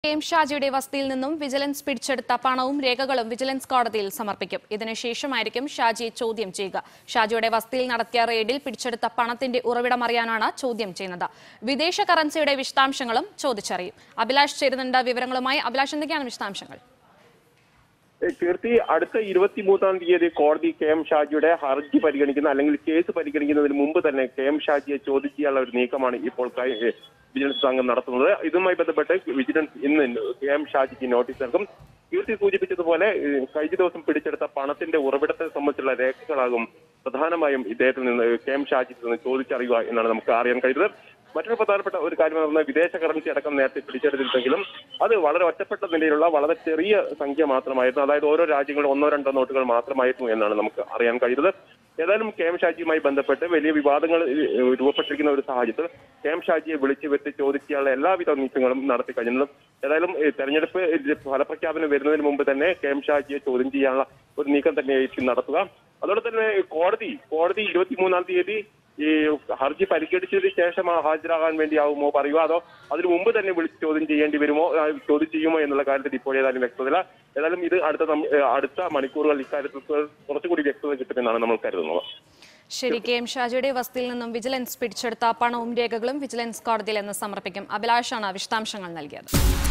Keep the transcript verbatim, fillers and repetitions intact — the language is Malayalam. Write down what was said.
കെ എം ഷാജിയുടെ വസതിയിൽ നിന്നും വിജിലൻസ് പിടിച്ചെടുത്ത പണവും രേഖകളും വിജിലൻസ് കോടതിയിൽ സമർപ്പിക്കും. ഇതിനുശേഷമായിരിക്കും ഷാജിയെ ചോദ്യം ചെയ്യുക. ഷാജിയുടെ വസതിയിൽ നടത്തിയ റെയ്ഡിൽ പിടിച്ചെടുത്ത പണത്തിന്റെ ഉറവിടം അറിയാനാണ് ചോദ്യം ചെയ്യുന്നത്. വിദേശ കറൻസിയുടെ വിശദാംശങ്ങളും ചോദിച്ചറിയും. അഭിലാഷ് ചേരുന്നുണ്ട് വിവരങ്ങളുമായി. അഭിലാഷ്, എന്തൊക്കെയാണ് വിശദാംശങ്ങൾ? കീർത്തി, അടുത്ത ഇരുപത്തിമൂന്നാം തീയതി കോടതി കെ എം ഷാജിയുടെ ഹർജി പരിഗണിക്കുന്ന അല്ലെങ്കിൽ കേസ് പരിഗണിക്കുന്നതിന് മുമ്പ് തന്നെ കെ എം ഷാജിയെ ചോദ്യം ചെയ്യാനുള്ള ഒരു നീക്കമാണ് ഇപ്പോൾ വിജിലൻസ് സംഘം നടത്തുന്നത്. ഇതുമായി ബന്ധപ്പെട്ട് വിജിലൻസ് ഇന്ന് കെ എം ഷാജിക്ക് നോട്ടീസ് നൽകും. കീർത്തി സൂചിപ്പിച്ചതുപോലെ കഴിഞ്ഞ ദിവസം പിടിച്ചെടുത്ത പണത്തിന്റെ ഉറവിടത്തെ സംബന്ധിച്ചുള്ള രേഖകളാകും പ്രധാനമായും ഇദ്ദേഹത്തിൽ നിന്ന് കെ എം ഷാജിയിൽ നിന്ന് ചോദിച്ചറിയുക എന്നാണ് നമുക്ക് അറിയാൻ കഴിയുന്നത്. മറ്റൊരു പ്രധാനപ്പെട്ട ഒരു കാര്യം എന്ന് പറഞ്ഞാൽ വിദേശ കറൻസി അടക്കം നേരത്തെ പിടിച്ചെടുത്തിട്ടെങ്കിലും അത് വളരെ ഒറ്റപ്പെട്ട നിലയിലുള്ള വളരെ ചെറിയ സംഖ്യ മാത്രമായിരുന്നു. അതായത് ഓരോ രാജ്യങ്ങളിൽ ഒന്നോ രണ്ടോ നോട്ടുകൾ മാത്രമായിരുന്നു എന്നാണ് നമുക്ക് അറിയാൻ കഴിയുന്നത്. ഏതായാലും കെ എം ഷാജിയുമായി ബന്ധപ്പെട്ട് വലിയ വിവാദങ്ങൾ രൂപപ്പെട്ടിരിക്കുന്ന ഒരു സാഹചര്യത്തിൽ കെ എം ഷാജിയെ വിളിച്ചു വരുത്തി ചോദിക്കാനുള്ള എല്ലാവിധ നീക്കങ്ങളും നടത്തി കഴിഞ്ഞു. ഏതായാലും തെരഞ്ഞെടുപ്പ് ഫലപ്രഖ്യാപനം വരുന്നതിന് മുമ്പ് തന്നെ കെ എം ഷാജിയെ ചോദ്യം ചെയ്യാനുള്ള ഒരു നീക്കം തന്നെയായിരിക്കും നടത്തുക. അതോടെ തന്നെ കോടതി കോടതി ഇരുപത്തിമൂന്നാം തീയതി ഈ ഹർജി പരിഗണിച്ചതിന് ശേഷം ഹാജരാകാൻ വേണ്ടിയാവുമോ പറയുക, അതോ അതിനു മുമ്പ് തന്നെ വിളിച്ച് ചോദ്യം ചെയ്യേണ്ടി വരുമോ, ചോദ്യം ചെയ്യുമോ എന്നുള്ള കാര്യത്തിൽ ഇപ്പോൾ ഏതായാലും വ്യക്തതയില്ല. ഏതായാലും ഇത് അടുത്ത അടുത്ത മണിക്കൂറുകൾ ഇക്കാര്യത്തിൽ കുറച്ചുകൂടി വ്യക്തത കിട്ടുമെന്നാണ് നമ്മൾ കരുതുന്നത്. ശരി, കെ എം ഷാജിയുടെ വസതിയിൽ നിന്നും വിജിലൻസ് പിടിച്ചെടുത്ത പണവും രേഖകളും വിജിലൻസ് കോടതിയിൽ നിന്ന് സമർപ്പിക്കും. അഭിലാഷാണ് വിശദാംശങ്ങൾ നൽകിയത്.